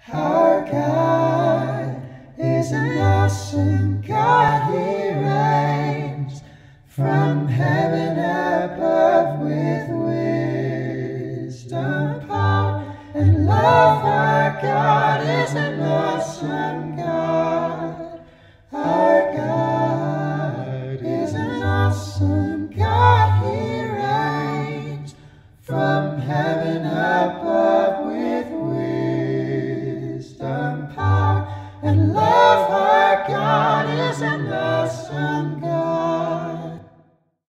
Our God is an awesome God. He reigns from heaven